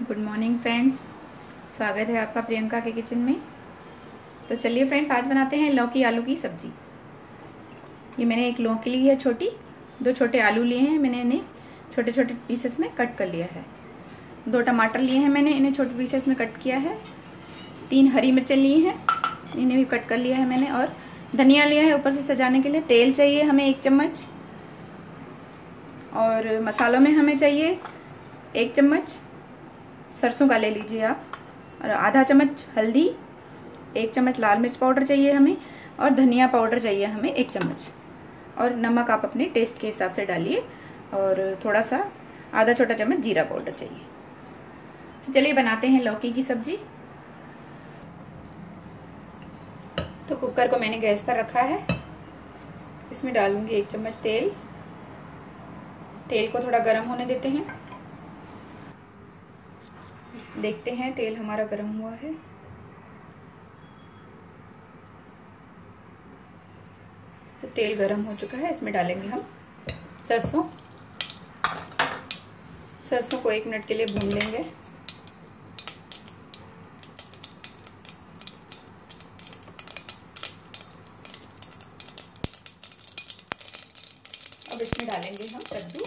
Good morning friends, स्वागत है आपका प्रियंका के किचन में। तो चलिए फ्रेंड्स, आज बनाते हैं लौकी आलू की सब्जी। ये मैंने एक लौकी ली है छोटी, 2 छोटे आलू लिए हैं, मैंने इन्हें छोटे छोटे पीसेस में कट कर लिया है। 2 टमाटर लिए हैं, मैंने इन्हें छोटे पीसेस में कट किया है। 3 हरी मिर्चें ली हैं, इन्हें भी कट कर लिया है मैंने। और धनिया लिया है ऊपर से सजाने के लिए। तेल चाहिए हमें 1 चम्मच, और मसालों में हमें चाहिए 1 चम्मच सरसों का ले लीजिए आप, और आधा चम्मच हल्दी, 1 चम्मच लाल मिर्च पाउडर चाहिए हमें, और धनिया पाउडर चाहिए हमें 1 चम्मच, और नमक आप अपने टेस्ट के हिसाब से डालिए, और थोड़ा सा आधा छोटा चम्मच जीरा पाउडर चाहिए। तो चलिए बनाते हैं लौकी की सब्जी। तो कुकर को मैंने गैस पर रखा है, इसमें डालूंगी 1 चम्मच तेल। तेल को थोड़ा गर्म होने देते हैं। देखते हैं तेल हमारा गर्म हुआ है। तो तेल गर्म हो चुका है, इसमें डालेंगे हम सरसों। सरसों को 1 मिनट के लिए भून लेंगे। अब इसमें डालेंगे हम कद्दू।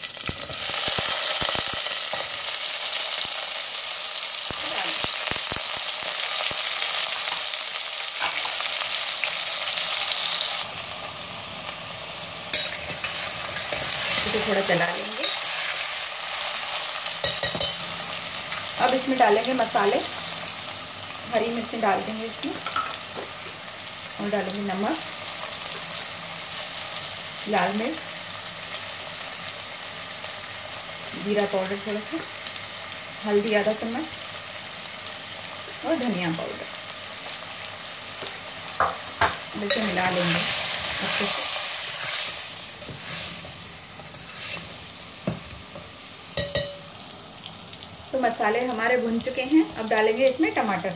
इसे थोड़ा चला लेंगे। अब इसमें डालेंगे मसाले। हरी मिर्चें डाल देंगे इसमें, और डालेंगे नमक, लाल मिर्च, जीरा पाउडर थोड़ा सा, हल्दी आधा चम्मच, और धनिया पाउडर। इसे मिला लेंगे अच्छे से। तो मसाले हमारे भुन चुके हैं। अब डालेंगे इसमें टमाटर।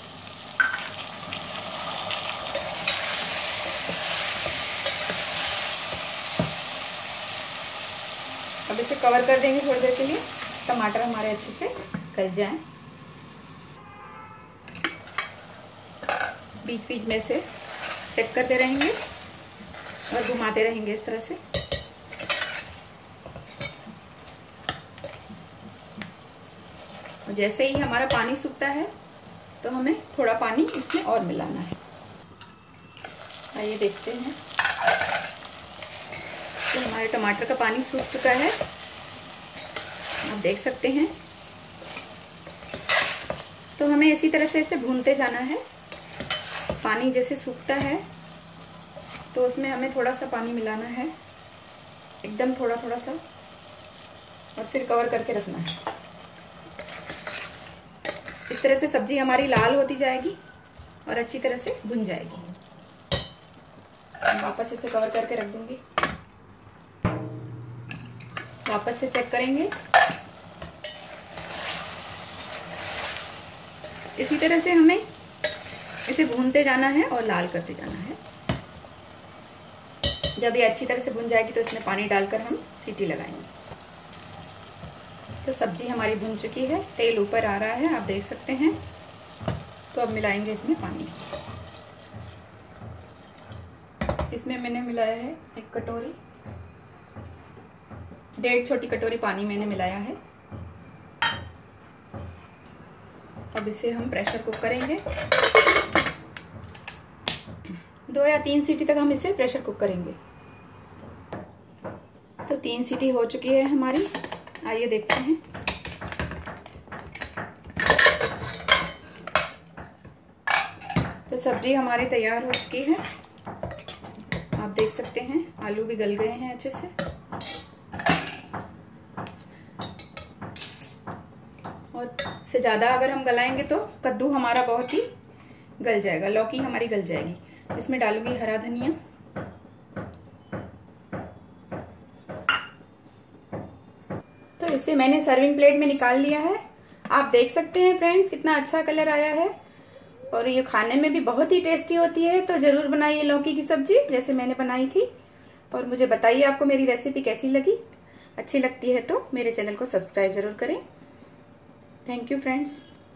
अब इसे कवर कर देंगे थोड़ी देर के लिए, टमाटर हमारे अच्छे से गल जाएं। बीच बीच में से चेक करते रहेंगे और घुमाते रहेंगे इस तरह से। और जैसे ही हमारा पानी सूखता है तो हमें थोड़ा पानी इसमें और मिलाना है। आइए देखते हैं। तो हमारे टमाटर का पानी सूख चुका है, आप देख सकते हैं। तो हमें इसी तरह से इसे भूनते जाना है। पानी जैसे सूखता है तो उसमें हमें थोड़ा सा पानी मिलाना है, एकदम थोड़ा थोड़ा सा, और फिर कवर करके रखना है। इस तरह से सब्जी हमारी लाल होती जाएगी और अच्छी तरह से भुन जाएगी। वापस इसे कवर करके रख दूंगी। वापस से चेक करेंगे। इसी तरह से हमें इसे भूनते जाना है और लाल करते जाना है। जब ये अच्छी तरह से भुन जाएगी तो इसमें पानी डालकर हम सीटी लगाएंगे। तो सब्जी हमारी भुन चुकी है, तेल ऊपर आ रहा है, आप देख सकते हैं। तो अब मिलाएंगे इसमें पानी। इसमें मैंने मिलाया है 1 कटोरी, 1.5 छोटी कटोरी पानी मैंने मिलाया है। अब इसे हम प्रेशर कुक करेंगे। 2 या 3 सीटी तक हम इसे प्रेशर कुक करेंगे। तो 3 सीटी हो चुकी है हमारी। आइए देखते हैं। तो सब्जी हमारी तैयार हो चुकी है, आप देख सकते हैं। आलू भी गल गए हैं अच्छे से। और से ज़्यादा अगर हम गलाएंगे तो कद्दू हमारा बहुत ही गल जाएगा, लौकी हमारी गल जाएगी। इसमें डालूंगी हरा धनिया। तो इसे मैंने सर्विंग प्लेट में निकाल लिया है। आप देख सकते हैं फ्रेंड्स, कितना अच्छा कलर आया है, और ये खाने में भी बहुत ही टेस्टी होती है। तो ज़रूर बनाइए लौकी की सब्जी जैसे मैंने बनाई थी, और मुझे बताइए आपको मेरी रेसिपी कैसी लगी। अच्छी लगती है तो मेरे चैनल को सब्सक्राइब जरूर करें। Thank you friends.